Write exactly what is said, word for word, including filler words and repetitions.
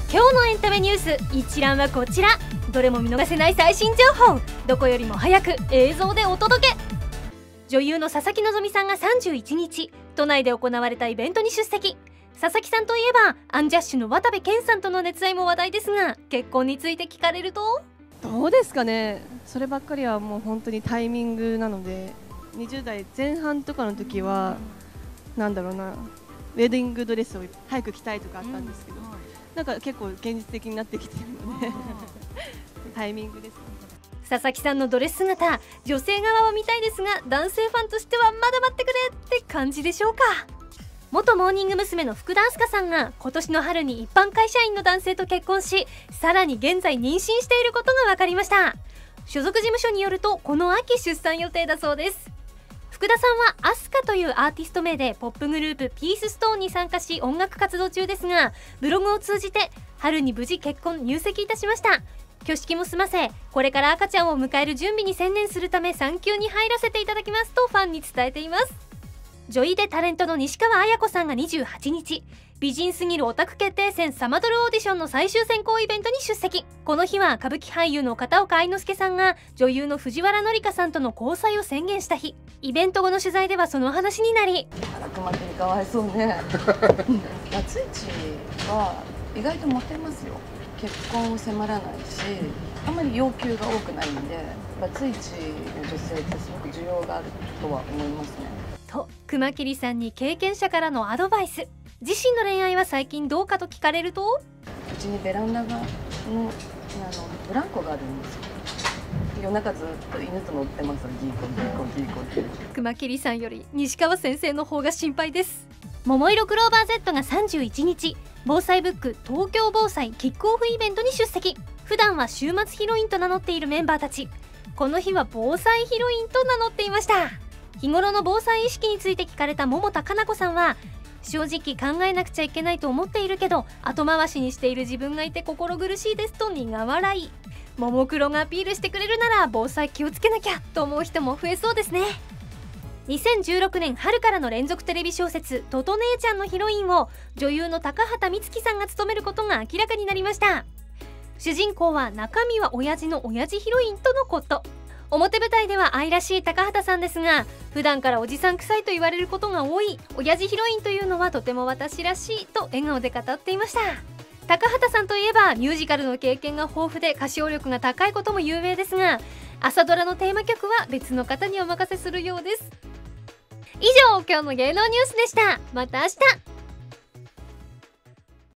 今日のエンタメニュース一覧はこちら。どれも見逃せない最新情報、どこよりも早く映像でお届け。女優の佐々木希さんがさんじゅういちにち都内で行われたイベントに出席。佐々木さんといえばアンジャッシュの渡部建さんとの熱愛も話題ですが、結婚について聞かれるとどうですかね。そればっかりはもう本当にタイミングなので、にじゅう代前半とかの時はなんだろうな、ウェディングドレスを早く着たいとかあったんですけど、なんか結構現実的になってきてるのでタイミングですね。 佐々木さんのドレス姿、女性側は見たいですが男性ファンとしてはまだ待ってくれって感じでしょうか。元モーニング娘。の福田明日香さんが今年の春に一般会社員の男性と結婚し、さらに現在妊娠していることが分かりました。所属事務所によるとこの秋出産予定だそうです。福田さんはアスカというアーティスト名でポップグループピースストーンに参加し音楽活動中ですが、ブログを通じて春に無事結婚入籍いたしました。挙式も済ませ、これから赤ちゃんを迎える準備に専念するため産休に入らせていただきますとファンに伝えています。女医でタレントの西川綾子さんがにじゅうはちにち、美人すぎるオタク決定戦サマドルオーディションの最終選考イベントに出席。この日は歌舞伎俳優の片岡愛之助さんが女優の藤原紀香さんとの交際を宣言した日。イベント後の取材ではその話になり、 荒熊家にかわいそうねバツイチは意外とモテますよ。結婚を迫らないし、あんまり要求が多くないんで、バツイチの女性ってすごく需要があるとは思いますね。 と熊切さんに経験者からのアドバイス。自身の恋愛は最近どうかと聞かれると、 うちにベランダがのあのブランコがあるんですよ。夜中ずっと犬と乗ってます。ギーコギーコギーコって熊切さんより西川先生の方が心配です。桃色クローバー Z がさんじゅういちにち、防災ブック東京防災キックオフイベントに出席。普段は週末ヒロインと名乗っているメンバーたち、この日は防災ヒロインと名乗っていました。日頃の防災意識について聞かれた桃田かな子さんは、正直考えなくちゃいけないと思っているけど後回しにしている自分がいて心苦しいですと苦笑い。ももクロがアピールしてくれるなら防災気をつけなきゃと思う人も増えそうですね。にせんじゅうろくねん春からの連続テレビ小説「とと姉ちゃん」のヒロインを女優の高畑充希さんが務めることが明らかになりました。主人公は中身は親父の親父ヒロインとのこと。表舞台では愛らしい高畑さんですが、普段からおじさん臭いと言われることが多い親父ヒロインというのはとても私らしいと笑顔で語っていました。高畑さんといえばミュージカルの経験が豊富で歌唱力が高いことも有名ですが、朝ドラのテーマ曲は別の方にお任せするようです。以上、今日の芸能ニュースでした。また明日。